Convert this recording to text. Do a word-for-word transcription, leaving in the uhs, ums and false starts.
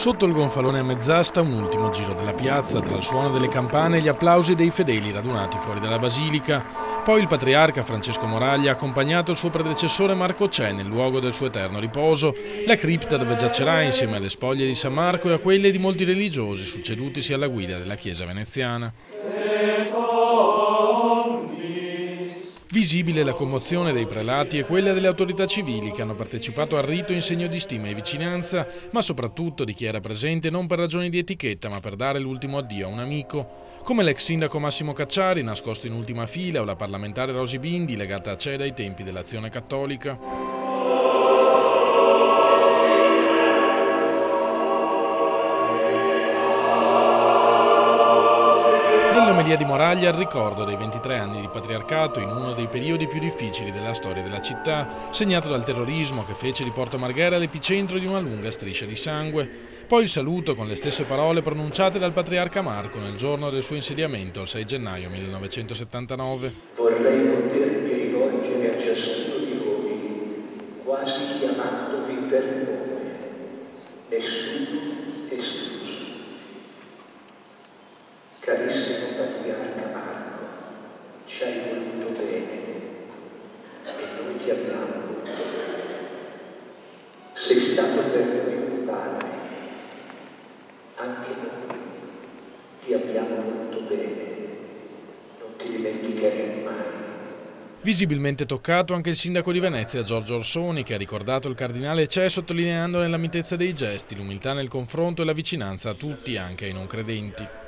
Sotto il gonfalone a mezz'asta un ultimo giro della piazza tra il suono delle campane e gli applausi dei fedeli radunati fuori dalla basilica. Poi il patriarca Francesco Moraglia ha accompagnato il suo predecessore Marco Cè nel luogo del suo eterno riposo, la cripta dove giacerà insieme alle spoglie di San Marco e a quelle di molti religiosi succedutisi alla guida della Chiesa veneziana. Visibile la commozione dei prelati e quella delle autorità civili che hanno partecipato al rito in segno di stima e vicinanza, ma soprattutto di chi era presente non per ragioni di etichetta ma per dare l'ultimo addio a un amico, come l'ex sindaco Massimo Cacciari nascosto in ultima fila o la parlamentare Rosy Bindi legata a Cè dai tempi dell'Azione Cattolica. Nell'omelia di Moraglia il ricordo dei ventitré anni di patriarcato in uno dei periodi più difficili della storia della città, segnato dal terrorismo che fece di Porto Marghera l'epicentro di una lunga striscia di sangue. Poi il saluto con le stesse parole pronunciate dal patriarca Marco nel giorno del suo insediamento, il sei gennaio millenovecentosettantanove. Vorrei potermi rivolgere a ciascuno di voi, quasi chiamandovi per nome, nessuno escluso. Carissimo patriarca Marco, ci hai voluto bene e noi ti abbiamo voluto bene. Sei stato per noi un padre, anche noi ti abbiamo voluto bene, non ti dimenticheremo mai. Visibilmente toccato anche il sindaco di Venezia Giorgio Orsoni, che ha ricordato il cardinale Cè sottolineandone la mitezza dei gesti, l'umiltà nel confronto e la vicinanza a tutti, anche ai non credenti.